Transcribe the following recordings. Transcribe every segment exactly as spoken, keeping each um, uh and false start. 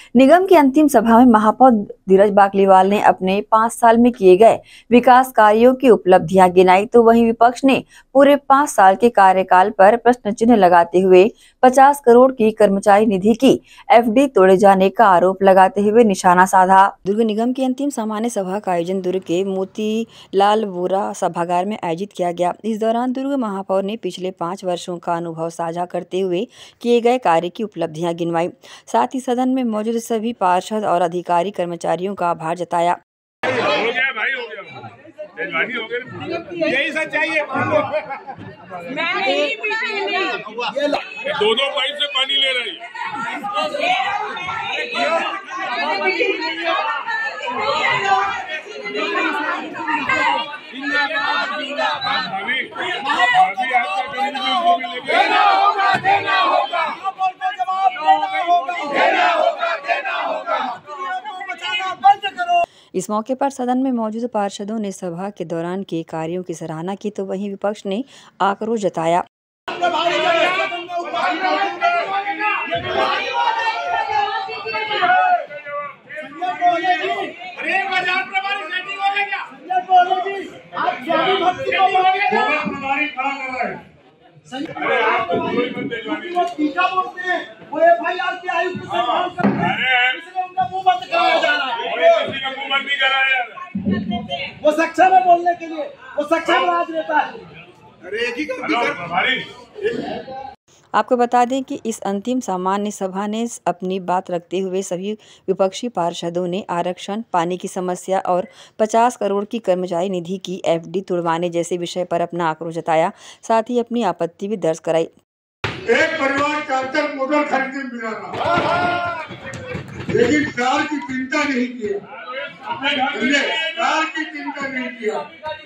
निगम की अंतिम सभा में महापौर धीरज बाकलीवाल ने अपने पाँच साल में किए गए विकास कार्यों की उपलब्धियां गिनाई, तो वहीं विपक्ष ने पूरे पाँच साल के कार्यकाल पर प्रश्न चिन्ह लगाते हुए पचास करोड़ की कर्मचारी निधि की एफडी तोड़े जाने का आरोप लगाते हुए निशाना साधा। दुर्ग निगम की अंतिम सामान्य सभा का आयोजन दुर्ग के मोतीलाल वोरा सभागार में आयोजित किया गया। इस दौरान दुर्ग महापौर ने पिछले पाँच वर्षों का अनुभव साझा करते हुए किए गए कार्य की उपलब्धियां गिनवाई। साथ ही सदन में मौजूद सभी पार्षद और अधिकारी कर्मचारियों का आभार जताया। हो गया भाई, हो गया, मेजबानी हो गई, यही सच्चाई है। दो दो पाइप से पानी ले रही इस मौके पर सदन में मौजूद पार्षदों ने सभा के दौरान किए कार्यों की सराहना की, तो वहीं विपक्ष ने आक्रोश जताया। वो सक्षम है बोलने के लिए, वो सक्षम राजनेता है। अरे एक ही आपको बता दें कि इस अंतिम सामान्य सभा ने अपनी बात रखते हुए सभी विपक्षी पार्षदों ने आरक्षण, पानी की समस्या और पचास करोड़ की कर्मचारी निधि की एफडी तुड़वाने जैसे विषय पर अपना आक्रोश जताया। साथ ही अपनी आपत्ति भी दर्ज कराई। एक परिवार चार मोटर खरीदने मिला था, लेकिन कार की चिंता नहीं किया, कार की चिंता नहीं किया।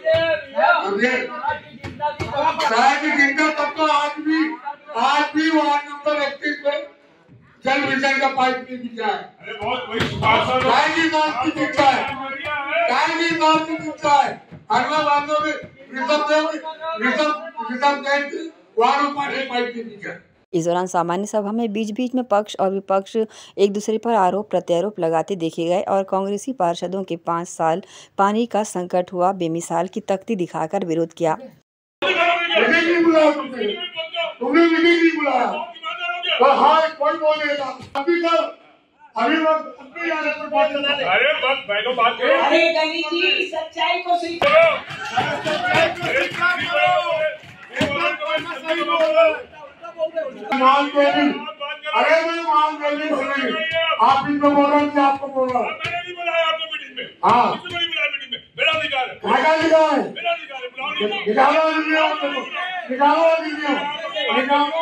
कार की चिंता तब तो आज भी आज भी वार्ड नंबर इक्कीस में जल मिशन का पाइप नहीं बिछा है। गाय की मांग की चिंता है, गाय की मांग की चिंता है। हरवा वार्डों में ऋषभ ऋषभ ऋषभ जैन वार्डों पर पाइप नहीं बिछा है। इस दौरान सामान्य सभा में बीच बीच में पक्ष और विपक्ष एक दूसरे पर आरोप प्रत्यारोप लगाते देखे गए और कांग्रेसी पार्षदों के पाँच साल पानी का संकट हुआ बेमिसाल की तख्ती दिखाकर विरोध किया। मान अरे मैं मान नहीं, आप इनको बोल रहे थे, आपको बोल रहा हूँ। मैंने नहीं बुलाया आपको मीटिंग में, हाँ किसी को नहीं बुलाया मीटिंग में, मेरा अधिकार है, क्या अधिकार है? मेरा अधिकार है, बुलाओ नहीं, निकालो निकालो निकालो निकालो।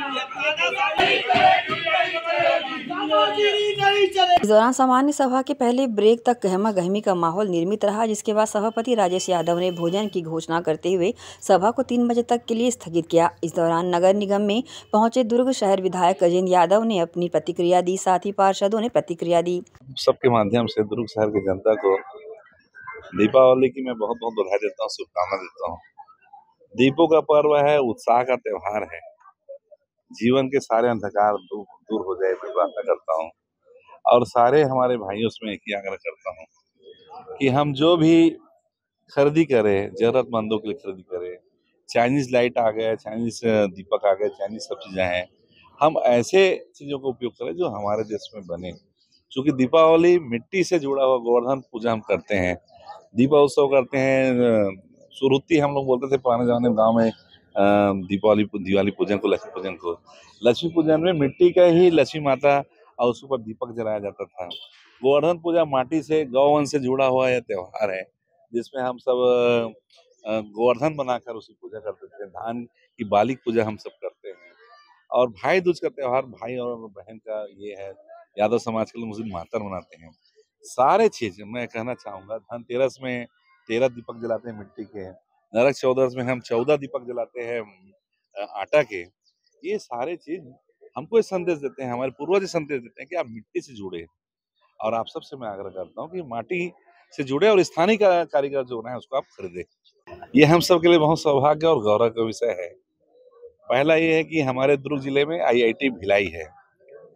इस दौरान सामान्य सभा के पहले ब्रेक तक गहमा गहमी का माहौल निर्मित रहा, जिसके बाद सभापति राजेश यादव ने भोजन की घोषणा करते हुए सभा को तीन बजे तक के लिए स्थगित किया। इस दौरान नगर निगम में पहुंचे दुर्ग शहर विधायक गजेंद्र यादव ने अपनी प्रतिक्रिया दी, साथ ही पार्षदों ने प्रतिक्रिया दी। सबके माध्यम से दुर्ग शहर की जनता को दीपावली की मैं बहुत बहुत बधाई देता हूँ, शुभकामना देता हूँ। दीपों का पर्व है, उत्साह का त्योहार है, जीवन के सारे अंधकार दूर हो जाए मैं प्रार्थना करता हूँ और सारे हमारे भाइयों से मैं एक ही आग्रह करता हूँ कि हम जो भी खरीदी करें जरूरतमंदों के लिए खरीदी करें। चाइनीज लाइट आ गए, चाइनीज दीपक आ गए, चाइनीज सब चीजें हैं, हम ऐसे चीजों का उपयोग करें जो हमारे देश में बने। क्योंकि दीपावली मिट्टी से जुड़ा हुआ गोवर्धन पूजा हम करते हैं, दीपा उत्सव करते हैं। सुरुत्ती हम लोग बोलते थे पुराने जमाने में गाँव में दीपावली दिवाली पूजन को, लक्ष्मी पूजन को। लक्ष्मी पूजन में मिट्टी का ही लक्ष्मी माता और उसके ऊपर दीपक जलाया जाता था। गोवर्धन पूजा माटी से, गौवन से जुड़ा हुआ यह त्योहार है, जिसमें हम सब गोवर्धन बनाकर उसकी पूजा करते थे। धान की बाली पूजा हम सब करते हैं। और भाई दूज का त्योहार भाई और बहन का ये है, यादव समाज के लोग मुस्लिम मातर मनाते हैं। सारे चीज मैं कहना चाहूंगा, धनतेरस में तेरह दीपक जलाते हैं मिट्टी के, नरक चौदस में हम चौदह दीपक जलाते हैं आटा के। ये सारे चीज हमको संदेश देते हैं, हमारे पूर्वज संदेश देते हैं कि आप मिट्टी से जुड़े। और आप सबसे मैं आग्रह करता हूँ कि माटी से जुड़े और स्थानीय कारीगर जो है उसको आप खरीदे। ये हम सब के लिए बहुत सौभाग्य और गौरव का विषय है। पहला ये है कि हमारे दुर्ग जिले में आई आई टी भिलाई है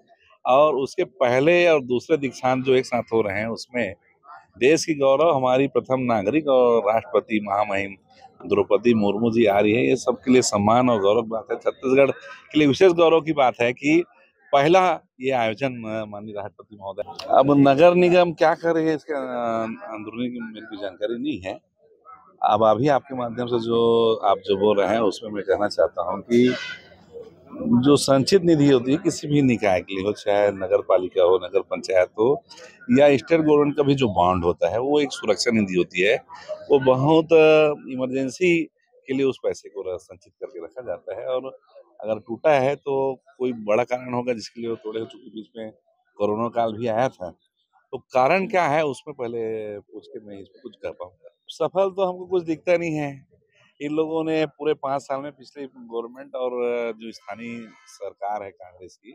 और उसके पहले और दूसरे दीक्षांत जो एक साथ हो रहे हैं उसमें देश की गौरव हमारी प्रथम नागरिक और राष्ट्रपति महामहिम द्रौपदी मुर्मू जी आ रही है। ये सबके लिए सम्मान और गौरव की बात है। छत्तीसगढ़ के लिए विशेष गौरव की बात है कि पहला ये आयोजन माननीय राष्ट्रपति महोदय। अब नगर निगम क्या कर रही है इसके अंदरूनी मेरी कोई जानकारी नहीं है। अब अभी आपके माध्यम से जो आप जो बोल रहे हैं उसमें मैं कहना चाहता हूँ कि जो संचित निधि होती है किसी भी निकाय के लिए हो, चाहे नगर पालिका हो, नगर पंचायत हो या स्टेट गवर्नमेंट का भी जो बॉन्ड होता है वो एक सुरक्षा निधि होती है। वो बहुत इमरजेंसी के लिए उस पैसे को संचित करके रखा जाता है और अगर टूटा है तो कोई बड़ा कारण होगा जिसके लिए वो तोड़े। चूंकि बीच में कोरोना काल भी आया था तो कारण क्या है उसमें पहले पूछ के मैं इसमें कुछ कर पाऊंगा। सफल तो हमको कुछ दिखता नहीं है। इन लोगों ने पूरे पाँच साल में पिछले गवर्नमेंट और जो स्थानीय सरकार है कांग्रेस की,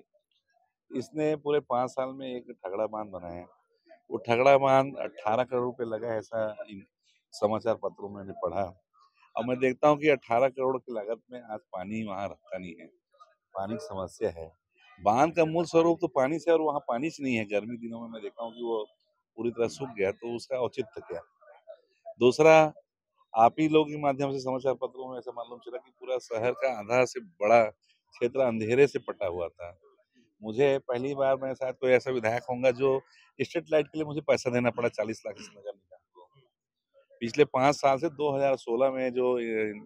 इसने पूरे पाँच साल में एक ठगड़ा बांध बनाया। वो ठगड़ा बांध अट्ठारह करोड़ रुपए लगा है, ऐसा इन समाचार पत्रों में मैंने पढ़ा। और मैं देखता हूँ कि अट्ठारह करोड़ की लागत में आज पानी वहाँ रहता नहीं है। पानी की समस्या है। बांध का मूल स्वरूप तो पानी से और वहाँ पानी से नहीं है। गर्मी दिनों में मैं देखता हूँ कि वो पूरी तरह सूख गया, तो उसका औचित्य क्या। दूसरा, आप ही लोगों के माध्यम से समाचार पत्रों में ऐसा मालूम चला कि पूरा शहर का आधा से बड़ा क्षेत्र अंधेरे से पटा हुआ था। मुझे पहली बार मैं शायद कोई ऐसा विधायक होऊंगा जो स्ट्रीट लाइट के लिए मुझे पैसा देना पड़ा चालीस लाख इस नगर निगम को। पिछले पाँच साल से दो हज़ार सोलह में जो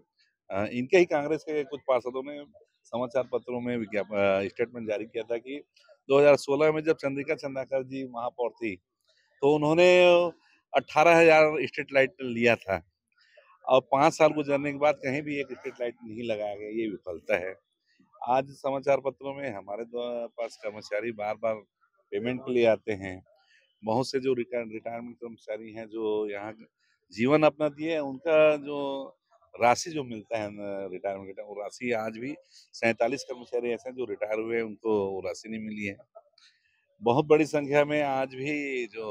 इनके ही कांग्रेस के कुछ पार्षदों ने समाचार पत्रों में विज्ञापन स्टेटमेंट जारी किया था कि दो हज़ार सोलह में जब चंद्रिका चंद्राकर जी महापौर थी तो उन्होंने अठारह हजार स्ट्रीट लाइट लिया था और पाँच साल गुजरने के बाद कहीं भी एक स्ट्रीट लाइट नहीं लगाया गया। ये विफलता है। आज समाचार पत्रों में हमारे पास कर्मचारी बार बार पेमेंट के लिए आते हैं। बहुत से जो रिटायरमेंट कर्मचारी हैं जो यहाँ जीवन अपना दिए, उनका जो राशि जो मिलता है रिटायरमेंट, वो राशि आज भी सैंतालीस कर्मचारी ऐसे हैं जो रिटायर हुए, उनको वो राशि नहीं मिली है। बहुत बड़ी संख्या में आज भी जो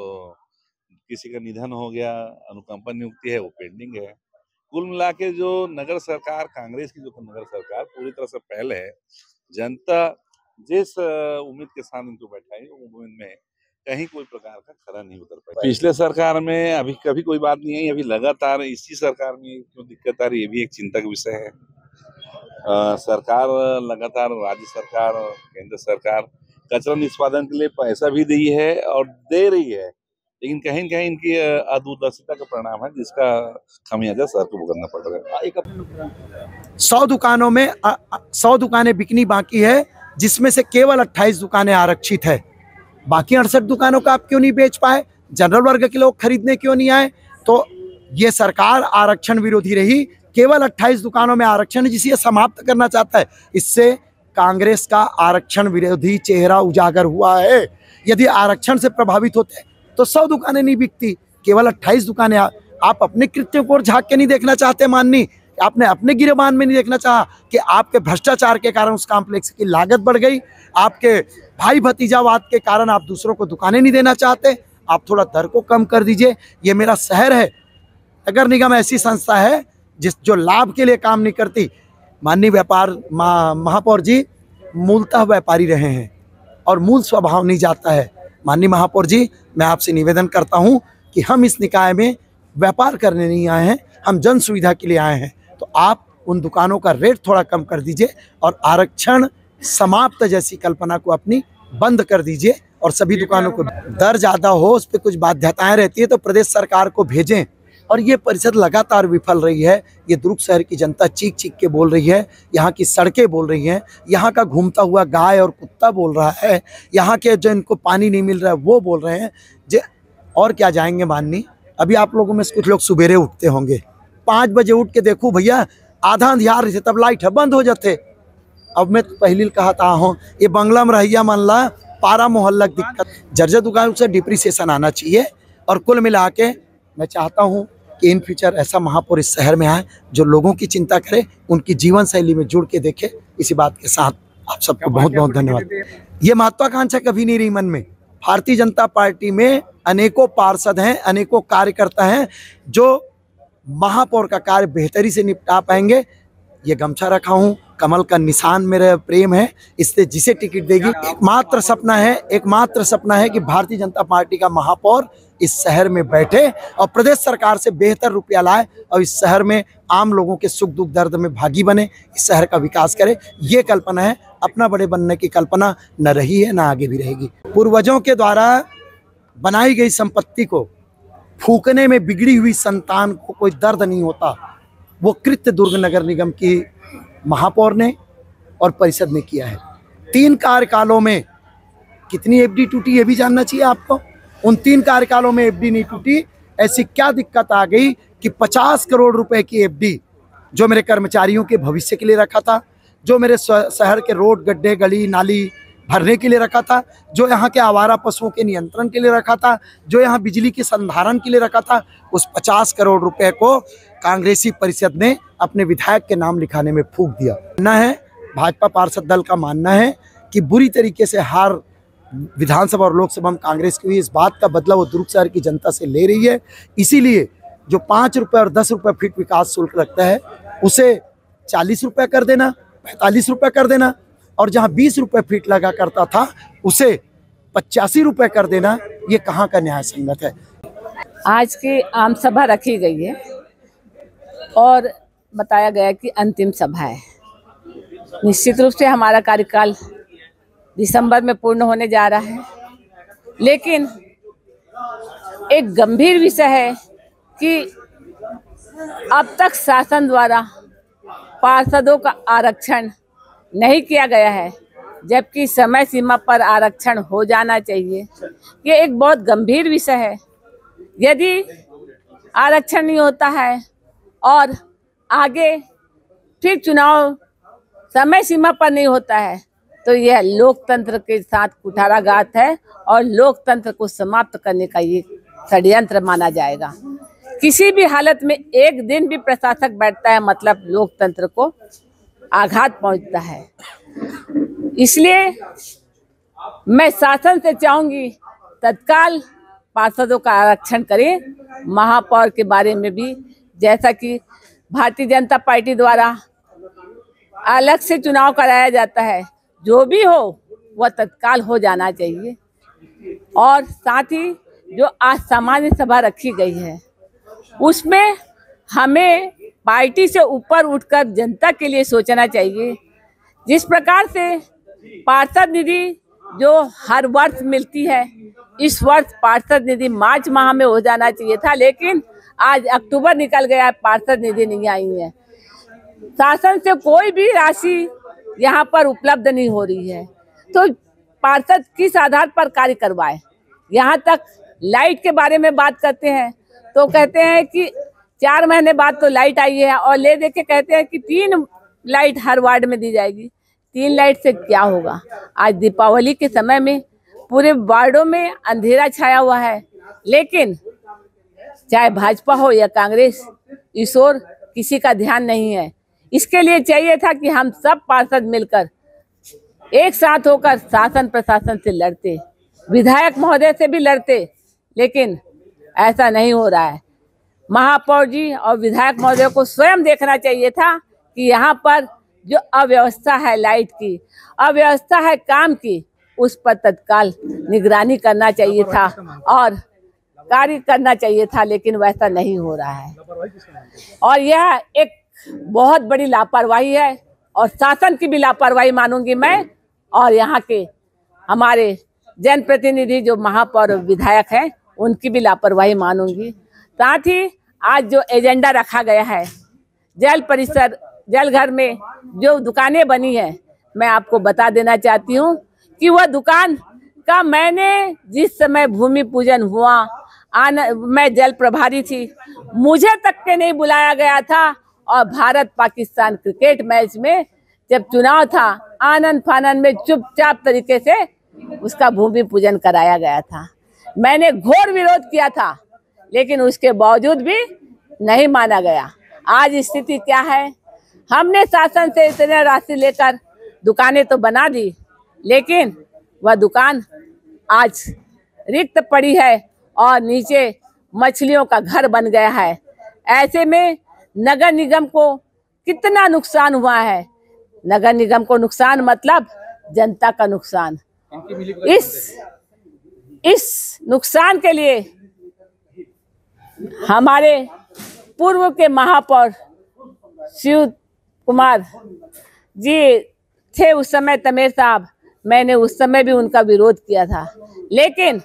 किसी का निधन हो गया, अनुकंपा नियुक्ति है, वो पेंडिंग है। कुल मिला के जो नगर सरकार, कांग्रेस की जो नगर सरकार पूरी तरह से पहले है। जनता जिस उम्मीद के साथ इनको बैठाई, उम्मीद में कहीं कोई प्रकार का खरा नहीं उतर पाया। पिछले सरकार में अभी कभी कोई बात नहीं है, अभी लगातार इसी सरकार में क्यों दिक्कत आ रही है, ये भी एक चिंता का विषय है। आ, सरकार लगातार, राज्य सरकार और केंद्र सरकार कचरा निष्पादन के लिए पैसा भी दी है और दे रही है, लेकिन कहीं न कहीं इनकी अदूरदर्शिता का परिणाम है जिसका खामियाजा सर को भुगतना पड़ रहा है। सौ दुकानों में सौ दुकानें बिकनी बाकी है, जिसमें से केवल अट्ठाईस दुकानें आरक्षित है। बाकी अड़सठ दुकानों का आप क्यों नहीं बेच पाए? जनरल वर्ग के लोग खरीदने क्यों नहीं आए? तो ये सरकार आरक्षण विरोधी रही। केवल अट्ठाईस दुकानों में आरक्षण है जिसे समाप्त करना चाहता है। इससे कांग्रेस का आरक्षण विरोधी चेहरा उजागर हुआ है। यदि आरक्षण से प्रभावित होते तो सौ दुकानें नहीं बिकती, केवल अट्ठाईस दुकानें। आप अपने कृत्यों को झांक के नहीं देखना चाहते माननी, आपने अपने गिरेबान में नहीं देखना चाहा कि आपके भ्रष्टाचार के कारण उस कॉम्प्लेक्स की लागत बढ़ गई, आपके भाई भतीजावाद के कारण आप दूसरों को दुकानें नहीं देना चाहते। आप थोड़ा दर को कम कर दीजिए। ये मेरा शहर है। नगर निगम ऐसी संस्था है जिस जो लाभ के लिए काम नहीं करती। माननीय व्यापार महापौर जी मूलतः व्यापारी रहे हैं और मूल स्वभाव नहीं जाता है। माननीय महापौर जी, मैं आपसे निवेदन करता हूं कि हम इस निकाय में व्यापार करने नहीं आए हैं, हम जन सुविधा के लिए आए हैं। तो आप उन दुकानों का रेट थोड़ा कम कर दीजिए और आरक्षण समाप्त जैसी कल्पना को अपनी बंद कर दीजिए और सभी दुकानों को दर ज़्यादा हो, उस पर कुछ बाध्यताएं रहती है तो प्रदेश सरकार को भेजें। और ये परिषद लगातार विफल रही है। ये दुर्ग शहर की जनता चीख चीख के बोल रही है, यहाँ की सड़कें बोल रही हैं, यहाँ का घूमता हुआ गाय और कुत्ता बोल रहा है, यहाँ के जो इनको पानी नहीं मिल रहा है वो बोल रहे हैं। जे और क्या जाएंगे माननी। अभी आप लोगों में से कुछ लोग सुबेरे उठते होंगे, पाँच बजे उठ के देखूँ भैया आधा अंधियार से तब लाइट है बंद हो जाते। अब मैं पहले कहा था हूँ ये बंगला में रहिया मान ला पारा मोहल्ला की दिक्कत, जर्जर दुकान से डिप्रिसिएशन आना चाहिए। और कुल मिला के मैं चाहता हूँ कि इन फ्यूचर ऐसा महापौर इस शहर में आए जो लोगों की चिंता करे, उनकी जीवन शैली में जुड़ के देखे। इसी बात के साथ आप सबको बहुत बहुत धन्यवाद। ये महत्वाकांक्षा कभी नहीं रही मन में। भारतीय जनता पार्टी में अनेकों पार्षद हैं, अनेकों कार्यकर्ता हैं जो महापौर का कार्य बेहतरी से निपटा पाएंगे। ये गमछा रखा हूँ, कमल का निशान मेरा प्रेम है, इससे जिसे टिकट देगी। एकमात्र सपना है एकमात्र सपना है कि भारतीय जनता पार्टी का महापौर इस शहर में बैठे और प्रदेश सरकार से बेहतर रुपया लाए और इस शहर में आम लोगों के सुख दुख दर्द में भागी बने, इस शहर का विकास करे। ये कल्पना है, अपना बड़े बनने की कल्पना न रही है, न आगे भी रहेगी। पूर्वजों के द्वारा बनाई गई संपत्ति को फूकने में बिगड़ी हुई संतान को कोई दर्द नहीं होता, वो कृत्य दुर्ग नगर निगम की महापौर ने और परिषद ने किया है। तीन कार्यकालों में कितनी एफडी टूटी ये भी जानना चाहिए आपको। उन तीन कार्यकालों में एफडी नहीं टूटी, ऐसी क्या दिक्कत आ गई कि पचास करोड़ रुपए की एफडी जो मेरे कर्मचारियों के भविष्य के लिए रखा था, जो मेरे शहर के रोड गड्ढे गली नाली भरने के लिए रखा था, जो यहाँ के आवारा पशुओं के नियंत्रण के लिए रखा था, जो यहाँ बिजली के संधारण के लिए रखा था, उस पचास करोड़ रुपए को कांग्रेसी परिषद ने अपने विधायक के नाम लिखाने में फूंक दिया। मानना है, भाजपा पार्षद दल का मानना है कि बुरी तरीके से हार विधानसभा और लोकसभा में कांग्रेस की हुई, इस बात का बदला वो दुर्ग शहर की जनता से ले रही है। इसीलिए जो पाँच रुपये और दस रुपये फीट विकास शुल्क लगता है उसे चालीस रुपये कर देना, पैंतालीस रुपये कर देना, और जहां बीस रुपये फीट लगा करता था उसे पचासी रुपये कर देना, ये कहाँ का न्याय संगत है। आज की आम सभा रखी गई है और बताया गया कि अंतिम सभा है। निश्चित रूप से हमारा कार्यकाल दिसंबर में पूर्ण होने जा रहा है, लेकिन एक गंभीर विषय है कि अब तक शासन द्वारा पार्षदों का आरक्षण नहीं किया गया है, जबकि समय सीमा पर आरक्षण हो जाना चाहिए। ये एक बहुत गंभीर विषय है। यदि आरक्षण नहीं होता है और आगे फिर चुनाव समय सीमा पर नहीं होता है तो यह लोकतंत्र के साथ कुठाराघात है और लोकतंत्र को समाप्त करने का ये षड्यंत्र माना जाएगा। किसी भी हालत में एक दिन भी प्रशासक बैठता है मतलब लोकतंत्र को आघात पहुंचता है। इसलिए मैं शासन से चाहूंगी तत्काल पार्षदों का आरक्षण करें। महापौर के बारे में भी जैसा कि भारतीय जनता पार्टी द्वारा अलग से चुनाव कराया जाता है, जो भी हो वह तत्काल हो जाना चाहिए। और साथ ही जो आज सामान्य सभा रखी गई है उसमें हमें पार्टी से ऊपर उठकर जनता के लिए सोचना चाहिए। जिस प्रकार से पार्षद निधि जो हर वर्ष मिलती है, इस वर्ष पार्षद निधि मार्च माह में हो जाना चाहिए था, लेकिन आज अक्टूबर निकल गया, पार्षद निधि नहीं आई है। शासन से कोई भी राशि यहाँ पर उपलब्ध नहीं हो रही है, तो पार्षद किस आधार पर कार्य करवाए। यहाँ तक लाइट के बारे में बात करते हैं तो कहते हैं कि चार महीने बाद तो लाइट आई है, और ले दे के कहते हैं कि तीन लाइट हर वार्ड में दी जाएगी। तीन लाइट से क्या होगा? आज दीपावली के समय में पूरे वार्डों में अंधेरा छाया हुआ है, लेकिन चाहे भाजपा हो या कांग्रेस, इस ओर किसी का ध्यान नहीं है। इसके लिए चाहिए था कि हम सब पार्षद मिलकर एक साथ होकर शासन प्रशासन से लड़ते, विधायक महोदय से भी लड़ते, लेकिन ऐसा नहीं हो रहा है। महापौर जी और विधायक महोदय को स्वयं देखना चाहिए था कि यहाँ पर जो अव्यवस्था है, लाइट की अव्यवस्था है, काम की, उस पर तत्काल निगरानी करना चाहिए था और कार्य करना चाहिए था, लेकिन वैसा नहीं हो रहा है। और यह एक बहुत बड़ी लापरवाही है और शासन की भी लापरवाही मानूंगी मैं, और यहाँ के हमारे जनप्रतिनिधि जो महापौर विधायक हैं उनकी भी लापरवाही मानूंगी। साथ ही आज जो एजेंडा रखा गया है, जल परिसर जल घर में जो दुकानें बनी है, मैं आपको बता देना चाहती हूँ कि वह दुकान का मैंने जिस समय भूमि पूजन हुआ, आन मैं जल प्रभारी थी, मुझे तक के नहीं बुलाया गया था। और भारत पाकिस्तान क्रिकेट मैच में जब चुनाव था, आनंद फानंद में चुपचाप तरीके से उसका भूमि पूजन कराया गया था। मैंने घोर विरोध किया था, लेकिन उसके बावजूद भी नहीं माना गया। आज स्थिति क्या है? हमने शासन से इतने राशि लेकर दुकानें तो बना दी, लेकिन वह दुकान आज रिक्त पड़ी है और नीचे मछलियों का घर बन गया है। ऐसे में नगर निगम को कितना नुकसान हुआ है। नगर निगम को नुकसान मतलब जनता का नुकसान। इस इस नुकसान के लिए हमारे पूर्व के महापौर शिव कुमार जी थे उस समय, तमेर साहब, मैंने उस समय भी उनका विरोध किया था, लेकिन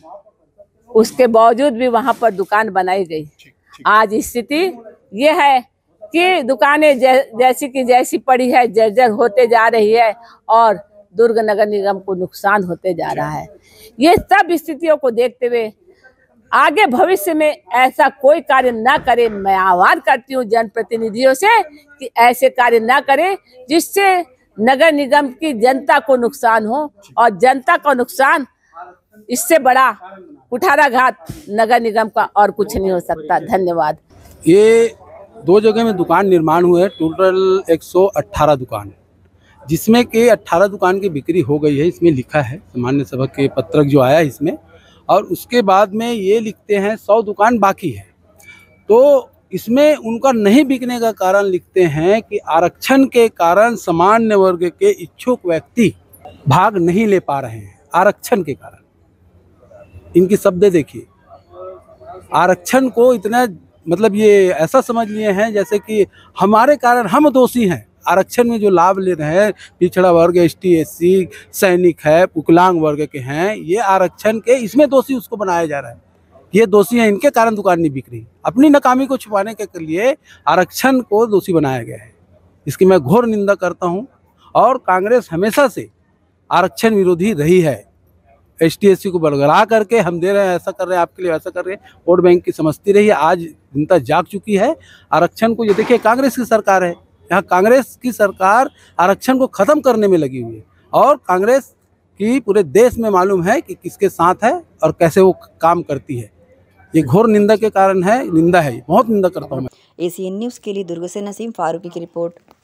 उसके बावजूद भी वहां पर दुकान बनाई गई। आज स्थिति ये है कि दुकानें जै, जैसी की जैसी पड़ी है, जर्जर होते जा रही है और दुर्ग नगर निगम को नुकसान होते जा रहा है। ये सब स्थितियों को देखते हुए आगे भविष्य में ऐसा कोई कार्य ना करे। मैं आह्वान करती हूँ जनप्रतिनिधियों से कि ऐसे कार्य ना करें जिससे नगर निगम की जनता को नुकसान हो, और जनता का नुकसान इससे बड़ा कुठाराघात नगर निगम का और कुछ नहीं हो सकता। धन्यवाद। ये दो जगह में दुकान निर्माण हुए हैं, टोटल एक सौ अठारह दुकान, जिसमें कि अठारह दुकान की बिक्री हो गई है। इसमें लिखा है सामान्य सभा के पत्रक जो आया इसमें, और उसके बाद में ये लिखते हैं सौ दुकान बाकी है। तो इसमें उनका नहीं बिकने का कारण लिखते हैं कि आरक्षण के कारण सामान्य वर्ग के इच्छुक व्यक्ति भाग नहीं ले पा रहे हैं। आरक्षण के कारण, इनकी शब्द देखिए, आरक्षण को इतना मतलब ये ऐसा समझ लिए हैं जैसे कि हमारे कारण हम दोषी हैं। आरक्षण में जो लाभ ले रहे हैं, पिछड़ा वर्ग, एस टी एस सी, सैनिक है, विकलांग वर्ग के हैं, ये आरक्षण के इसमें दोषी उसको बनाया जा रहा है। ये दोषी हैं, इनके कारण दुकान नहीं बिक रही। अपनी नाकामी को छुपाने के लिए आरक्षण को दोषी बनाया गया है। इसकी मैं घोर निंदा करता हूं, और कांग्रेस हमेशा से आरक्षण विरोधी रही है। एस टी एस सी को बरगला करके हम दे रहे हैं, ऐसा कर रहे हैं, आपके लिए ऐसा कर रहे हैं, वोट बैंक की समझती रही है। आज जनता जाग चुकी है। आरक्षण को, ये देखिए कांग्रेस की सरकार है, यहाँ कांग्रेस की सरकार आरक्षण को ख़त्म करने में लगी हुई है, और कांग्रेस की पूरे देश में मालूम है कि किसके साथ है और कैसे वो काम करती है। ये घोर निंदा के कारण है, निंदा है, बहुत निंदा करता हूँ मैं। एसीएन न्यूज़ के लिए दुर्ग से नसीम फारूकी की रिपोर्ट।